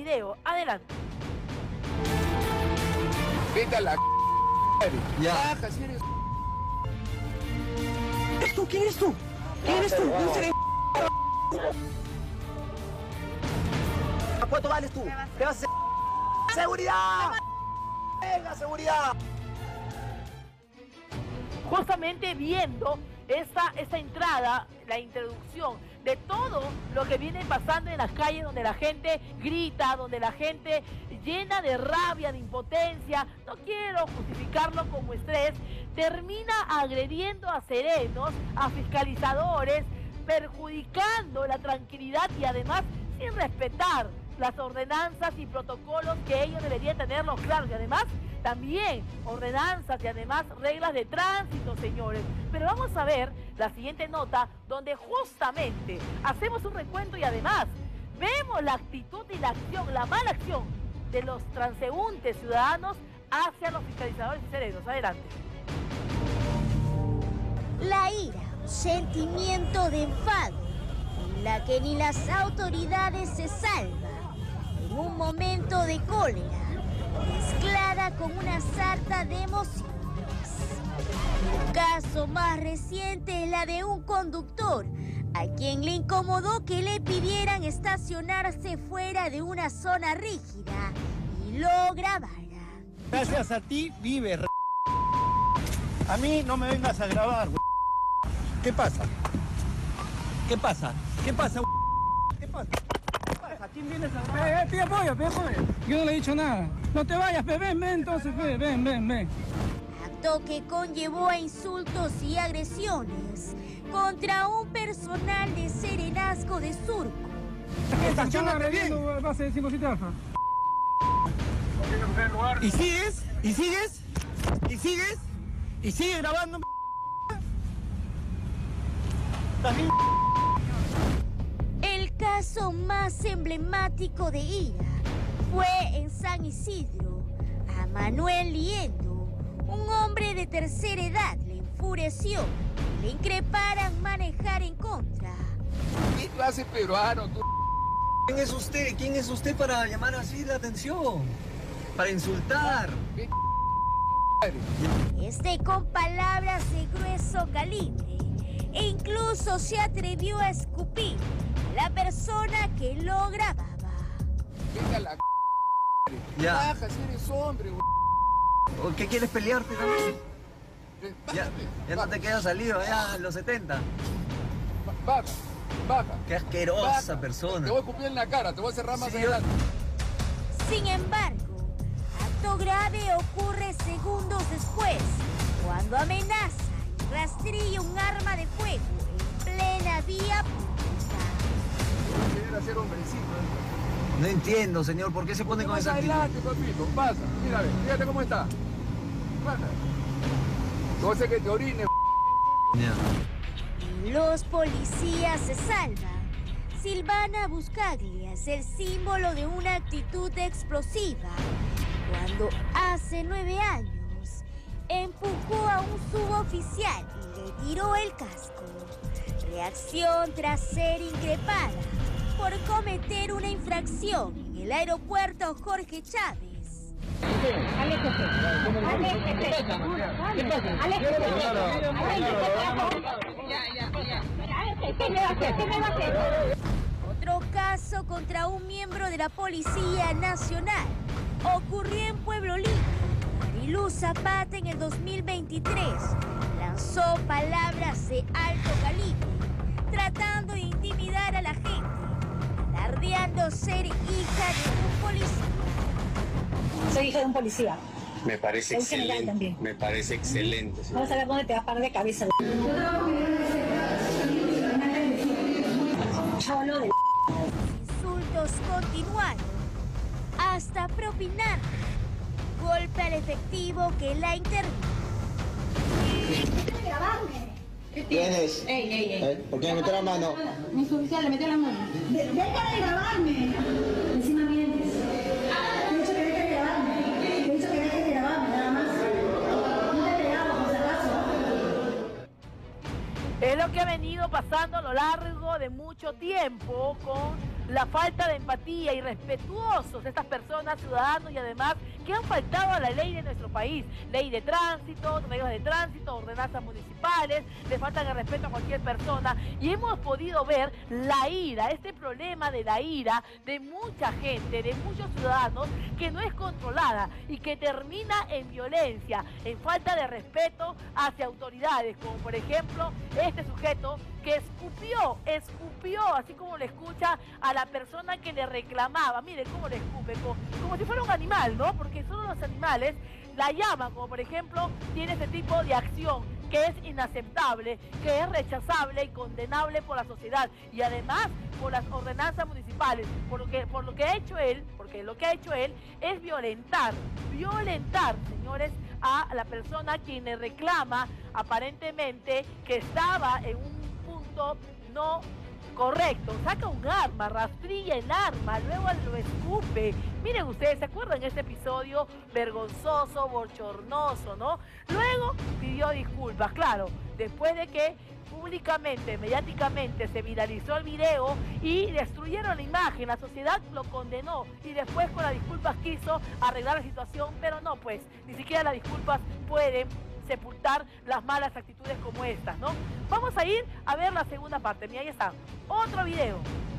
video. Adelante. Vete a la ya. Baja, si eres... ¿Quién eres tú? ¿Quién eres tú? No seré... ¿Cuánto vales tú? ¿Qué vas a hacer? ¡Seguridad! ¡Venga, seguridad! Justamente viendo esta entrada, la introducción de todo lo que viene pasando en las calles, donde la gente grita, donde la gente llena de rabia, de impotencia, no quiero justificarlo como estrés, termina agrediendo a serenos, a fiscalizadores, perjudicando la tranquilidad y además sin respetar las ordenanzas y protocolos que ellos deberían tenerlos claros y además también ordenanzas y además reglas de tránsito, señores. Pero vamos a ver la siguiente nota donde justamente hacemos un recuento y además vemos la actitud y la acción, la mala acción de los transeúntes ciudadanos hacia los fiscalizadores y serenos. Adelante. La ira, sentimiento de enfado, en la que ni las autoridades se salvan, en un momento de cólera, mezclada con una sarta de emociones. Un caso más reciente es la de un conductor, a quien le incomodó que le pidieran estacionarse fuera de una zona rígida y lo grabara. Gracias a ti vive. A mí no me vengas a grabar. ¿Qué pasa? ¿Qué pasa? ¿Qué pasa? ¿Qué pasa? ¿A quién vienes a grabar? Pide apoyo, pide apoyo. Yo no le he dicho nada. No te vayas, ven entonces, ven. Acto que conllevó a insultos y agresiones contra un personal de Serenazgo de Surco. Estacionate bien. Base de 5 Alfa. ¿Y sigues? ¿Y sigues? ¿Y sigues? ¿Y sigues grabando? ¿También? El caso más emblemático de ira fue en San Isidro. A Manuel Liendo, un hombre de tercera edad, le enfureció y le increparan manejar en contra. ¿Qué clase peruano tú? ¿Quién es usted? ¿Quién es usted para llamar así la atención? Para insultar. Con palabras de grueso calibre e incluso se atrevió a escupir a la persona que lo grababa. Vete a la Ya. Baja, si eres hombre, ¿O qué quieres pelearte también? Ya no te queda salido ya en los 70. Baja. Qué asquerosa Baja. persona. Te voy a escupir en la cara, te voy a cerrar más Sí, adelante. Sin embargo, acto grave ocurre segundos después, cuando amenaza y rastrilla un arma de fuego en plena vía pública. Querer hacer hombrecito. No entiendo, señor, ¿por qué se pone con Más esa actitud? adelante, papito, pasa. Mira, fíjate cómo está. Baja. No sé que te orines. Ya. Los policías se salvan. Silvana Buscaglia es el símbolo de una actitud explosiva cuando hace 9 años empujó a un suboficial y le tiró el casco. Reacción tras ser increpada por cometer una infracción en el aeropuerto Jorge Chávez. Aléjese. ¿Qué me va a hacer? Otro caso contra un miembro de la Policía Nacional ocurrió en Pueblo Libre. Mariluz Zapata en el 2023 lanzó palabras de alto calibre, tratando de intimidar a la gente, alardeando ser hija de un policía. Soy hija de un policía. Me parece Es general excelente. también. Me parece excelente. Sí. Vamos a ver dónde te vas a parar de cabeza. Cholo de... Insultos continuaron hasta propinar golpe al efectivo que la intervino. ¿Qué tienes? Ey. ¿Por qué me metió la mano? Mi suboficial le metió la mano. Deja de grabarme. Encima mientes. Te he dicho que dejes de grabarme. Te he dicho que dejes de grabarme, nada más. No te pegamos, por si acaso. Es lo que ha venido pasando a lo largo de mucho tiempo con la falta de empatía y respetuosos de estas personas, ciudadanos y además que han faltado a la ley de nuestro país. Ley de tránsito, reglas de tránsito, ordenanzas municipales, le faltan el respeto a cualquier persona y hemos podido ver la ira, este problema de la ira de mucha gente, de muchos ciudadanos que no es controlada y que termina en violencia, en falta de respeto hacia autoridades, como por ejemplo este sujeto que escupió, así como le escucha a la persona que le reclamaba. Miren cómo le escupe, como si fuera un animal, ¿no? Porque solo los animales la llaman, como por ejemplo, tiene ese tipo de acción que es inaceptable, que es rechazable y condenable por la sociedad y además por las ordenanzas municipales, por lo que ha hecho él, porque lo que ha hecho él es violentar, señores, a la persona quien le reclama aparentemente que estaba en un punto no correcto. Saca un arma, rastrilla el arma, luego lo escupe. Miren ustedes, ¿se acuerdan de ese episodio vergonzoso, bochornoso, no? Luego pidió disculpas, claro, después de que públicamente, mediáticamente se viralizó el video y destruyeron la imagen, la sociedad lo condenó y después con las disculpas quiso arreglar la situación, pero no, pues, ni siquiera las disculpas pueden sepultar las malas actitudes como estas, ¿no? Vamos a ir a ver la segunda parte. Mira, ahí está. Otro video.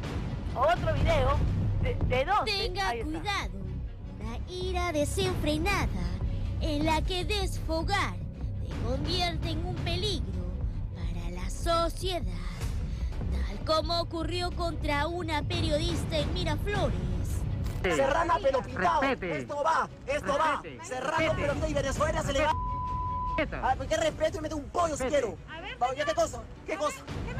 ¿De dónde? Tenga cuidado. Una ira desenfrenada en la que desfogar te convierte en un peligro para la sociedad. Tal como ocurrió contra una periodista en Miraflores. Serrana pero pintado. Esto va. Serrano pero pintado y Venezuela se le va. Ah, ¿qué respeto? Y mete un pollo si quiero. ¿Qué cosa? ¿Qué cosa?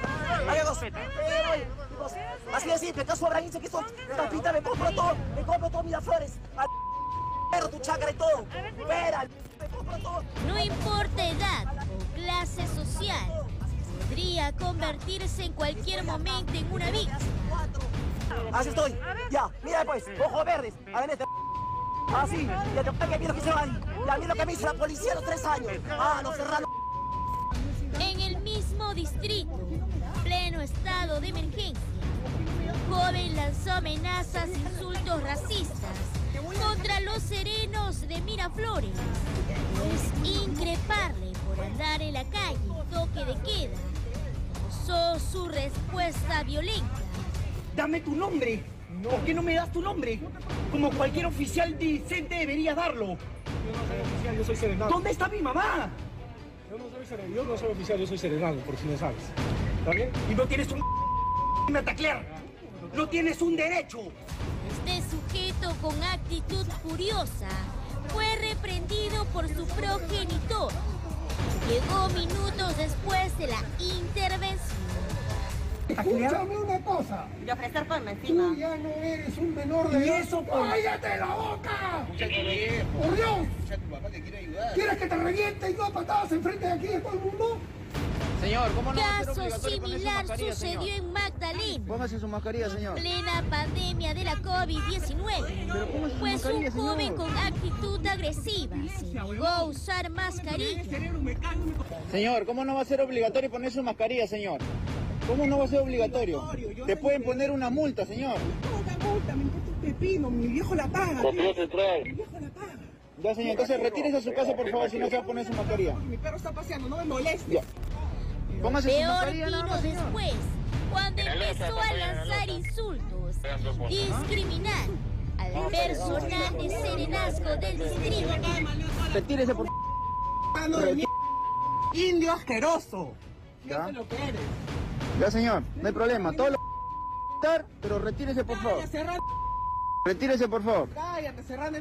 Así de simple, ¿acaso habrá dice que son tapita? Me compro todo Miraflores. Pero tu chácara y todo. Espera, me compro todo. No importa edad o clase social, podría convertirse en cualquier momento en una víctima. Así estoy. Ya, mira pues, ojos verdes. A ver este. Ah, sí, ya te pague, mira lo que se van. Ya mira lo que me hizo la policía a los 3 años. Ah, los serranos. En el mismo distrito, pleno estado de emergencia, un joven lanzó amenazas e insultos racistas contra los serenos de Miraflores. Pues increparle por andar en la calle, toque de queda, causó su respuesta violenta. Dame tu nombre. ¿Por qué no me das tu nombre? Como cualquier oficial decente debería darlo. Yo no soy oficial, yo soy serenado. ¿Dónde está mi mamá? Yo no soy oficial, yo soy serenado, por si no sabes. ¿Está bien? Y no tienes un taclear. No tienes un derecho. Este sujeto con actitud furiosa fue reprendido por su progenitor. Llegó minutos después de la intervención. Escúchame una cosa. De ofrecer palma encima. Tú ya no eres un menor de edad. ¿Y eso por? ¡Cállate la boca! ¡Por Dios! Escucha, tu papá te quiere ayudar. ¿Quieres que te reviente y no a patadas enfrente de aquí de todo el mundo? Señor, ¿cómo no va a ser Caso obligatorio ponerse su similar mascarilla, sucedió señor? en Magdalena. Póngase su mascarilla, señor. En plena pandemia de la COVID-19, pues un joven con actitud agresiva se negó a usar mascarilla. Señor, ¿cómo no va a ser obligatorio poner su mascarilla, señor? ¿Cómo no va a ser obligatorio? Te pueden poner una multa, señor. Una multa, me importa un pepino, mi viejo la paga. Mi viejo la paga. Ya, señor, entonces retírese a su casa, por favor, si no se va a poner su mascarilla. Mi perro está paseando, no me moleste. Ya. Póngase su Peor mascarilla nada vino más, señor. después, cuando empezó a lanzar insultos, discriminar al personal de Serenazgo del distrito. Retírese, por favor. Indio asqueroso. ¿Ya? Fíjate lo que eres. Ya, señor, no hay problema. Todo lo pero retírese, por favor. Retírese, por favor. Cállate, Serrano.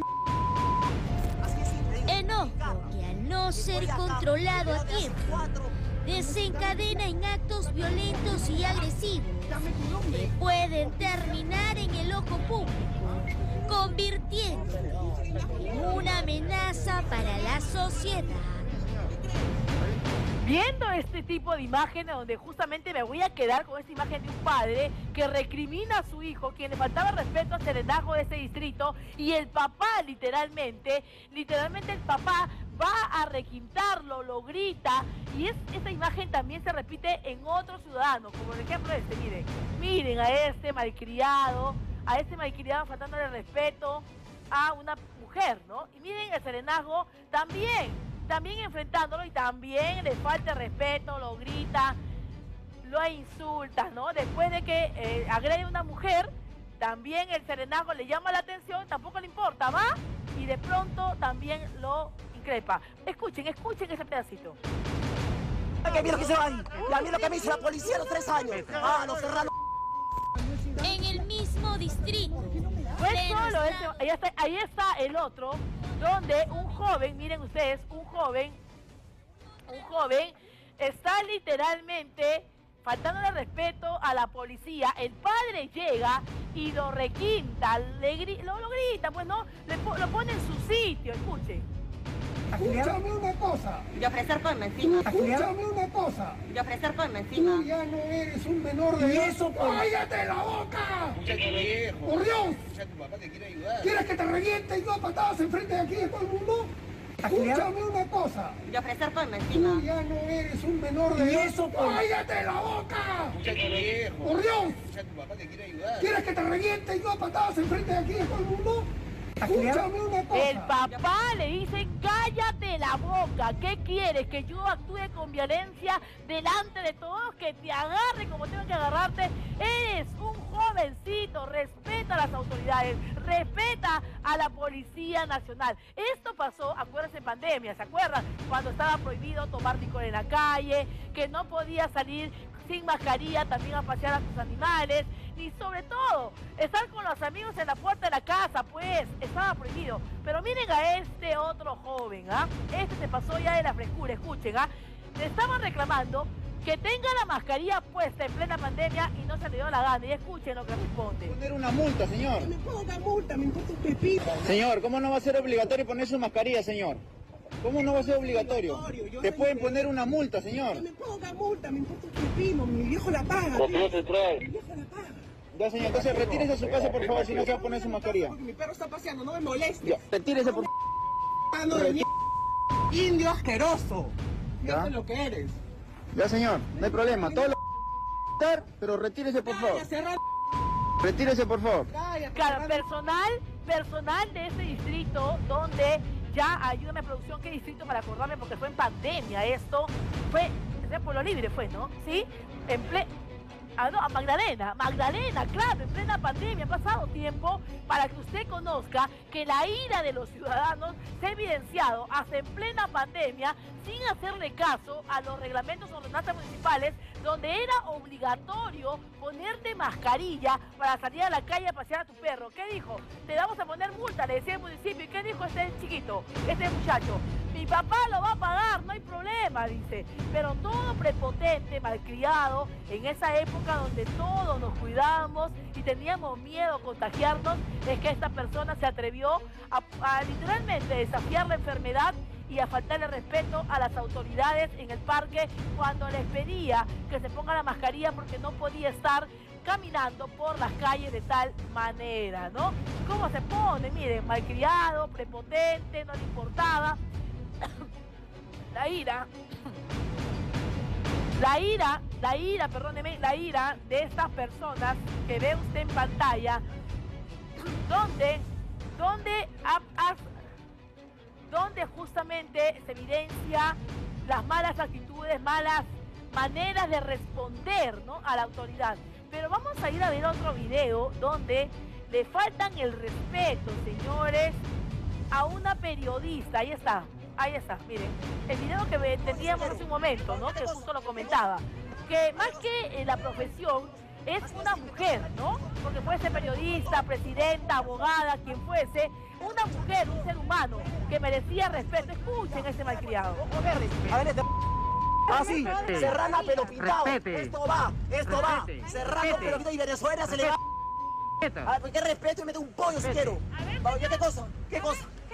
Enojo que al no ser controlado a tiempo, desencadena en actos violentos y agresivos que pueden terminar en el ojo público, convirtiéndose en una amenaza para la sociedad. Viendo este tipo de imágenes donde justamente me voy a quedar con esta imagen de un padre que recrimina a su hijo, quien le faltaba respeto al serenazgo de ese distrito, y el papá literalmente el papá va a requintarlo, lo grita, y esta imagen también se repite en otros ciudadanos, como por ejemplo miren a este malcriado faltándole respeto a una mujer, ¿no? Y miren el serenazgo también enfrentándolo, y también le falta respeto, lo grita, lo insulta, ¿no? Después de que agrede a una mujer, también el serenazgo le llama la atención, tampoco le importa, va, y de pronto también lo increpa. Escuchen ese pedacito. ¿Qué mira que se va ahí? Ya mira lo que me hizo la policía a los 3 años. Ah, los serranos. En el mismo distrito. Pues solo ahí está el otro, donde un joven, miren ustedes, un joven está literalmente faltándole respeto a la policía. El padre llega y lo requinta, lo grita, pues no, lo pone en su sitio, escuchen. Escúchame una cosa. Y ofrecer coima encima. Escúchame una cosa. Y ofrecer coima encima. Tú ya no eres un menor de edad. Eso, ¡Cállate la boca! ¡Por Dios! Tu papá te quiere ayudar. ¿Quieres que te reviente y no patadas enfrente de aquí de todo el mundo? Escúchame una cosa. Y ofrecer coima encima. Tú ya no eres un menor de edad. Eso, ¡Cállate la boca! ¡Por Dios! Tu papá te quiere ayudar. ¿Quieres que te reviente y no patadas enfrente de aquí de todo el mundo? Escúchame una cosa. El papá le dice, cállate la boca. ¿Qué quieres? ¿Que yo actúe con violencia delante de todos? ¿Que te agarre como tengo que agarrarte? Eres un jovencito. Respeta a las autoridades. Respeta a la Policía Nacional. Esto pasó, acuérdense, en pandemia. ¿Se acuerdan? Cuando estaba prohibido tomar licor en la calle, que no podía salir sin mascarilla también a pasear a sus animales, y sobre todo estar con los amigos en la puerta de la casa, pues estaba prohibido. Pero miren a este otro joven, este se pasó ya de la frescura, escuchen, le estaban reclamando que tenga la mascarilla puesta en plena pandemia y no se le dio la gana, y escuchen lo que responde. Poner una multa, señor. Me ponga multa, me importa un pepino. Señor, ¿cómo no va a ser obligatorio poner su mascarilla, señor? ¿Cómo no va a ser obligatorio? Te pueden poner una multa, señor. Que me ponga multa, me importa un pepino, mi viejo la paga. ¿Por qué no te trae? Mi viejo la paga. Ya, señor, entonces retírese a su casa, por favor, si no se va a poner su mascarilla. Porque mi perro está paseando, no me moleste. Ya, retírese, por favor. Indio asqueroso. ¿Ya? Fíjate lo que eres. Ya, señor, no hay problema. Todo lo pero retírese, por favor. Retírese, por favor. Claro, personal de ese distrito donde ya, ayúdame producción, ¿qué distrito para acordarme? Porque fue en pandemia esto, fue, en Pueblo Libre fue, ¿no? ¿Sí? A Magdalena, claro, en plena pandemia, ha pasado tiempo para que usted conozca que la ira de los ciudadanos se ha evidenciado hasta en plena pandemia sin hacerle caso a los reglamentos o ordenanzas municipales donde era obligatorio ponerte mascarilla para salir a la calle a pasear a tu perro. ¿Qué dijo? Te vamos a poner multa, le decía el municipio. ¿Y qué dijo este chiquito, este muchacho? Mi papá lo va a pagar, no hay problema, dice. Pero todo prepotente, malcriado, en esa época donde todos nos cuidábamos y teníamos miedo a contagiarnos, es que esta persona se atrevió a literalmente desafiar la enfermedad y a faltarle respeto a las autoridades en el parque cuando les pedía que se ponga la mascarilla porque no podía estar caminando por las calles de tal manera, ¿no? ¿Cómo se pone? Miren, malcriado, prepotente, no le importaba. La ira de estas personas que ve usted en pantalla, donde justamente se evidencia las malas actitudes, malas maneras de responder, ¿no?, a la autoridad. Pero vamos a ir a ver otro video donde le faltan el respeto, señores, a una periodista. Ahí está, miren, el video que teníamos hace un momento, ¿no?, que justo lo comentaba, que más que la profesión es una mujer, ¿no?, porque puede ser periodista, presidenta, abogada, quien fuese, una mujer, un ser humano que merecía respeto. Escuchen a ese malcriado. A ver, sí, serrana pelo pintado. Esto va. Serrano pelo pintado y Venezuela se le va. ¿Qué respeto? Y mete un pollo si quiero. ¿Qué cosa?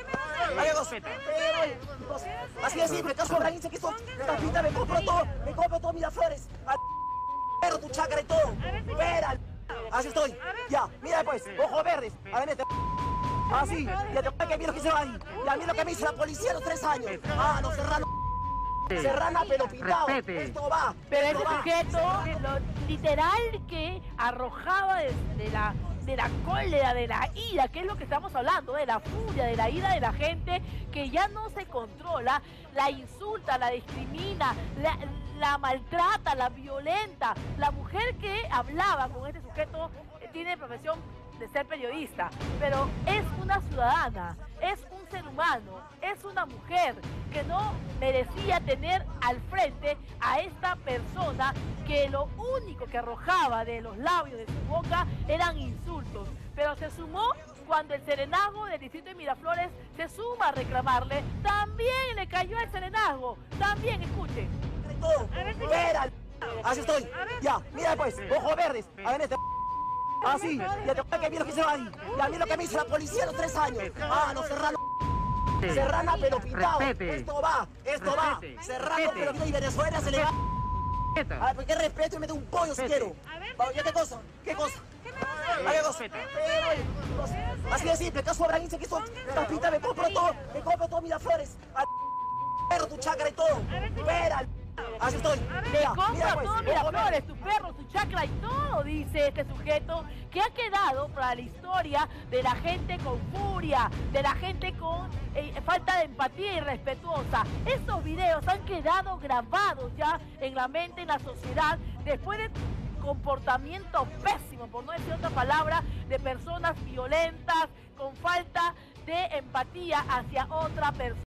Así de simple, caso Brainche, que esto, esta pinta me compro todo Miraflores. Pero tu chacra y todo. Espera, así estoy. Ya, mira pues, ojos verdes. A ver, así, ya te voy a que mira lo que se va ahí. Ya mira lo que me hizo la policía a los 3 años. Ah, no, Serrana, pero pintado. Esto va. Pero ese sujeto, literal que arrojaba de la cólera, de la ira, que es lo que estamos hablando, de la furia, de la ira de la gente que ya no se controla, la insulta, la discrimina, la maltrata, la violenta. La mujer que hablaba con este sujeto tiene profesión de ser periodista, pero es una ciudadana, es un ser humano, es una mujer que no merecía tener al frente a esta persona que lo único que arrojaba de los labios de su boca eran insultos, pero se sumó cuando el serenazgo del distrito de Miraflores se suma a reclamarle, también le cayó el serenazgo, también, escuchen. Espera, así estoy, ya, mira pues, ojos verdes, a ver así, ya te voy a que mira lo que se va ahí. Ya mira lo que me hizo la policía a los 3 años. Ah, no, Serrana, pero pintado. Esto va. Serrano, pero pintado y Venezuela se le va. A ver, ¿qué respeto? Y me da un pollo si quiero. ¿Ya qué cosa? ¿Qué cosa? Así de simple, caso Brainche, que esto, esta pinta me compro todo Miraflores. Pero tu chacra y todo. Espera, así estoy. Te compra todo Miraflores, tu perro, tu chacra y todo, dice este sujeto, que ha quedado para la historia de la gente con furia, de la gente con falta de empatía irrespetuosa. Estos videos han quedado grabados ya en la mente, en la sociedad, después de comportamiento pésimo, por no decir otra palabra, de personas violentas, con falta de empatía hacia otra persona.